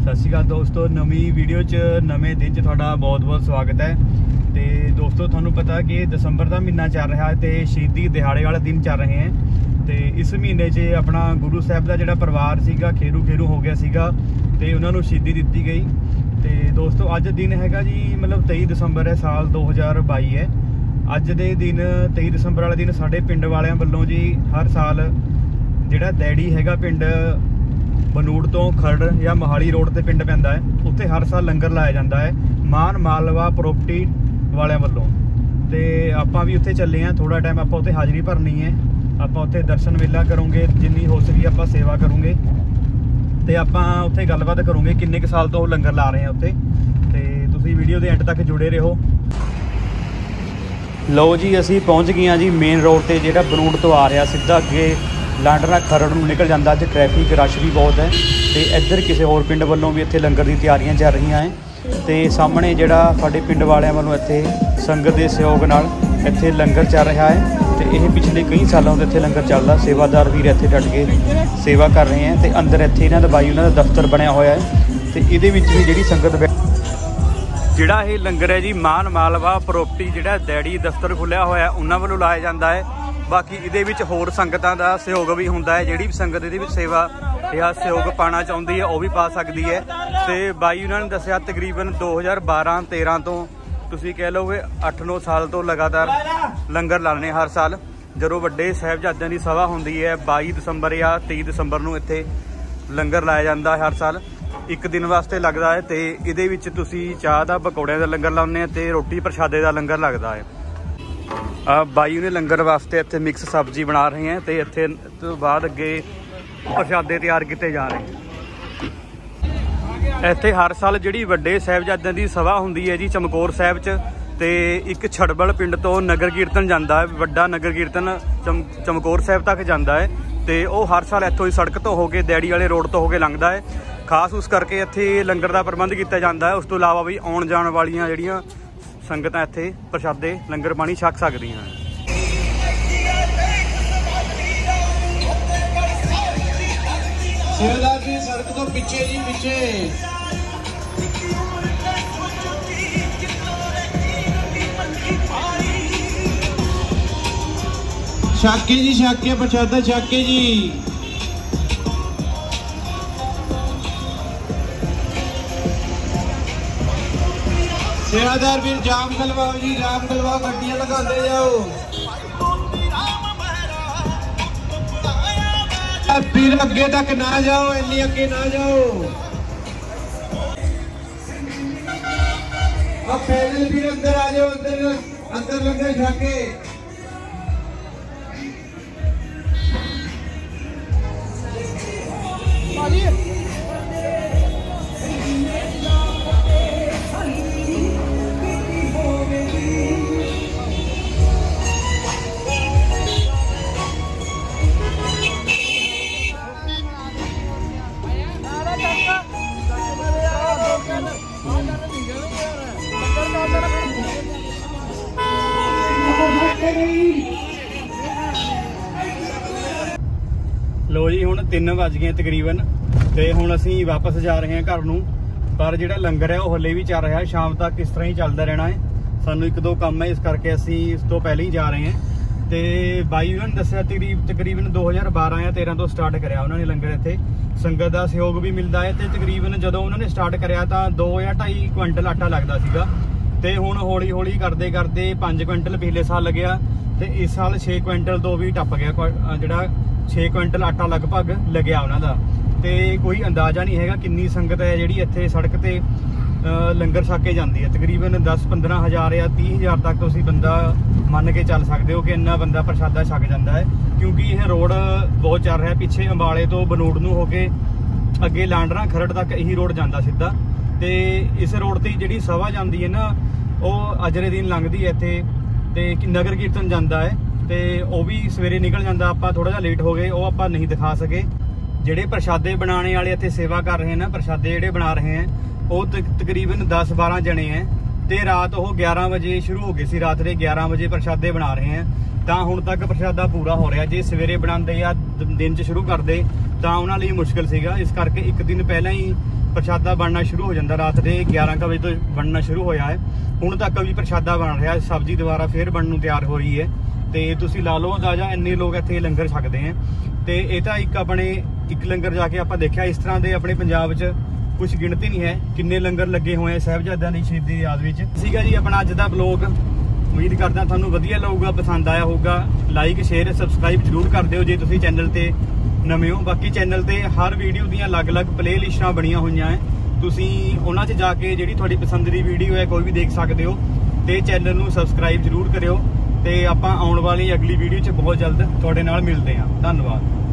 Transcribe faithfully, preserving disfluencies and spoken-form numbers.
सत श्री अकाल दोस्तों, नवी वीडियो च नवे दिन च तुहाडा बहुत बहुत स्वागत है। तो दोस्तों तुहानू पता कि दसंबर का महीना चल रहा है तो शहीदी दिहाड़े वाले दिन चल रहे हैं। तो इस महीने च अपना गुरु साहब का जिहड़ा परिवार सीगा खेरू खेरू हो गया सीगा तो उन्होंने शहीदी दी गई। तो दोस्तों अज दिन हैगा जी मतलब तेई दसंबर है, साल दो हज़ार बाई है। अज दे दिन तेई दसंबर वाले दिन साडे पिंड वालियां वल्लों जी हर साल जिहड़ा दैड़ी हैगा पिंड बनूड़ तो खड़ या मोहाली रोड ते पिंड पैंदा है, उत्थे हर साल लंगर लाया जाता है मान मालवा प्रॉपर्टी वालियां वल्लों। तो आपां भी उत्थे चले हैं, थोड़ा टाइम आपां उत्थे हाज़री भरनी है, आपां उत्थे दर्शन मेला करोगे, जिन्नी हो सकी आपां सेवा करोगे तो आपां उत्थे गलबात करोगे किन्ने क साल तो लंगर ला रहे हैं उत्थे। तो तुसीं वीडियो के एंड तक जुड़े रहो। लो जी असीं पहुँच गए हैं जी मेन रोड से, जिहड़ा बनूड़ तो आ रहा सीधा अगे लांडरा खरड़ में निकल जाता। अज ट्रैफिक रश भी बहुत है। तो इधर किसी होर पिंड वालों भी इत्थे लंगर की तैयारियां चल रही हैं। तो सामने जिहड़ा साडे पिंड वालियां वालों इत्थे संगत के सहयोग नाल इत्थे लंगर चल रहा है। तो यह पिछले कई सालों से इत्थे लंगर चलता, सेवादार वीर इत्थे डट के सेवा कर रहे हैं। तो अंदर इत्थे इन्हां दा बाई उन्हां दा दफ्तर बनया होया है। तो इहदे विच भी जिहड़ी संगत जिहड़ा ये लंगर है जी मान मालवा प्रॉपर्टी जिहड़ा दैड़ी दफ्तर खुलिया होया उन्हां वालों लाया जाता है। बाकी इहदे विच होर संगतां दा सहयोग भी हुंदा है, जिहड़ी भी संगत इहदे विच सेवा या सहयोग पाना चाहुंदी है वह भी पा सकती है। तो बाई उन्होंने दस्सिया तकरीबन दो हज़ार बारह तेरह तो तुसीं कह लो कि अठ नौ साल तो लगातार लंगर लाने हर साल। जदों वड्डे साहिबजादियां दी सभा हुंदी है बाई दसंबर या तेई दसंबर नूं इत्थे लंगर लाया जाता है, हर साल एक दिन वास्ते लगता है। तो इहदे विच तुसीं चाह दा पकौड़ियां दा लंगर लाउने ते रोटी प्रशादे दा लंगर लगता है। बाई ने लंगर वास्ते इत्थे मिक्स सब्जी बना रहे हैं। तो इत्थे तो बाद अगे प्रशादे तैयार किए जा रहे हैं। इत्थे हर साल जिहड़ी वड्डे साहिबजादियां दी सभा हुंदी है जी चमकौर साहिब च, ते एक छड़बल पिंड तो नगर कीर्तन जाता है, वड्डा नगर कीर्तन चम चमकौर साहिब तक जाता है। तो वह हर साल इत्थों सड़क तो होके दैड़ी वाले रोड तो होके लंघदा है। खास उस करके इत्थे लंगर का प्रबंध किया जाता है। उस तो इलावा भी आउण जाण वालियां जिहड़ियां संगतां इत्थे प्रशादे लंगर पानी छक सकदियां हैं। सेवादार जी सड़क तो पीछे जी पीछे शाके जी शाके प्रशादा शाके जी। सेवादार भी जाम गलवाओ जी, जाम गलवाओ, गड्डियां लगाते जाओ। फिर अगे तक ना जाओ, इन्नी अगे ना जाओ। अब पैदल भी अंदर आ जाओ, अंदर अंदर लंगर छाके। लो जी हुण तीन वज गए तकरीबन, तो हुण असीं वापस जा रहे हैं घर नूं। पर जिहड़ा लंगर है वह हले भी चल रहा है, शाम तक इस तरह ही चलता रहना है। सानूं एक दो काम है, इस करके असीं इस तो पहले ही जा रहे हैं। तो बाई उन्होंने दस्सिया तकरीब तकरीबन दो हज़ार बारह या तेरह तो स्टार्ट कराया उन्होंने लंगर इत्थे। संगत का सहयोग भी मिलता है। तो तकरीबन जदों उन्होंने स्टार्ट कराया तो दो या ढाई क्विंटल आटा लगता सीगा। तो हुण हौली हौली करते करते पाँच क्विंटल पिछले साल लग्या, तो इस साल छे क्विंटल तो भी टप गया, जिहड़ा छे क्विंटल आटा लगभग लग्या उन्हां दा। ते कोई अंदाजा नहीं हैगा किन्नी संगत है जिहड़ी इत्थे सड़क ते लंगर छक के जाती है। तकरीबन दस पंद्रह हज़ार या तीह हज़ार तक तुसीं बंदा मन के चल सकते हो कि इन्ना बंदा प्रशादा छक जाता है, क्योंकि यह रोड बहुत चल रहा है। पिछे अंबाले तो बनूड़ नूं होके अगे लांडरा खरड़ तक यही रोड जाता सीधा। तो इस रोड ते जिहड़ी सभा जाती है ना वह अज दे दिन लंघदी है इत्थे, ते नगर कीर्तन जाता है। तो वह भी सवेरे निकल जाता, आप थोड़ा जिहा लेट हो गए, वो आप नहीं दिखा सके। जिहड़े प्रशादे बनाने वाले इत्थे सेवा कर रहे हैं ना, प्रशादे जिहड़े बना रहे हैं वो तकरीबन दस बारह जने हैं। तो रात वो ग्यारह बजे शुरू हो गए सी, रात के ग्यारह बजे प्रशादे बना रहे हैं। तो हुण तक प्रशादा पूरा हो रहा। जे सवेरे बनाते या दिन च शुरू करते तो उन्होंने लिए मुश्किल सीगा, इस करके एक दिन पहला ही ਪ੍ਰਸ਼ਾਦਾ ਬਣਨਾ ਸ਼ੁਰੂ ਹੋ ਜਾਂਦਾ। ਰਾਤ ਦੇ ਗਿਆਰਾਂ ਕੁ ਵਜੇ ਤੋਂ ਬਣਨਾ ਸ਼ੁਰੂ ਹੋਇਆ ਹੈ, ਹੁਣ ਤੱਕ ਵੀ ਪ੍ਰਸ਼ਾਦਾ ਬਣ ਰਿਹਾ। ਸਬਜ਼ੀ ਦੁਬਾਰਾ ਫੇਰ ਬਣਨ ਨੂੰ ਤਿਆਰ ਹੋ ਰਹੀ ਹੈ ਤੇ ਤੁਸੀਂ ਲਾ ਲਓ ਅੰਦਾਜ਼ਾ ਇੰਨੇ ਲੋਕ ਇੱਥੇ ਲੰਗਰ ਛਕਦੇ ਆ। ਤੇ ਇਹ ਤਾਂ ਇੱਕ ਆਪਣੇ ਇੱਕ ਲੰਗਰ ਜਾ ਕੇ ਆਪਾਂ ਦੇਖਿਆ, ਇਸ ਤਰ੍ਹਾਂ ਦੇ ਆਪਣੇ ਪੰਜਾਬ 'ਚ ਕੁਝ ਗਿਣਤੀ ਨਹੀਂ ਹੈ ਕਿੰਨੇ ਲੰਗਰ ਲੱਗੇ ਹੋਏ ਆ ਸਾਹਿਬਜ਼ਾਦਿਆਂ ਦੀ ਸ਼ਹੀਦੀ ਦੀ ਯਾਦ ਵਿੱਚ। ਸੀਗਾ ਜੀ ਆਪਣਾ ਅੱਜ ਦਾ ਬਲੌਗ। ਉਮੀਦ ਕਰਦਾ ਤੁਹਾਨੂੰ ਵਧੀਆ ਲੱਗੂਗਾ, ਪਸੰਦ ਆਇਆ ਹੋਊਗਾ। ਲਾਈਕ ਸ਼ੇਅਰ ਸਬਸਕ੍ਰਾਈਬ ਜ਼ਰੂਰ ਕਰ ਦਿਓ ਜੇ ਤੁਸੀਂ ਚੈਨਲ ਤੇ ਨਵੇਂ ਹੋ। ਬਾਕੀ ਚੈਨਲ ਤੇ ਹਰ ਵੀਡੀਓ ਦੀਆਂ ਅਲੱਗ-ਅਲੱਗ ਪਲੇ ਲਿਸਟਾਂ ਬਣੀਆਂ ਹੋਈਆਂ ਹੈ, ਤੁਸੀਂ ਉਹਨਾਂ 'ਚ ਜਾ ਕੇ ਜਿਹੜੀ ਤੁਹਾਡੀ ਪਸੰਦ ਦੀ ਵੀਡੀਓ ਹੈ ਕੋਈ ਵੀ ਦੇਖ ਸਕਦੇ ਹੋ। ਤੇ ਚੈਨਲ ਨੂੰ ਸਬਸਕ੍ਰਾਈਬ ਜ਼ਰੂਰ ਕਰਿਓ ਤੇ ਆਪਾਂ ਆਉਣ ਵਾਲੀ ਅਗਲੀ ਵੀਡੀਓ 'ਚ ਬਹੁਤ ਜਲਦ ਤੁਹਾਡੇ ਨਾਲ ਮਿਲਦੇ ਹਾਂ। ਧੰਨਵਾਦ।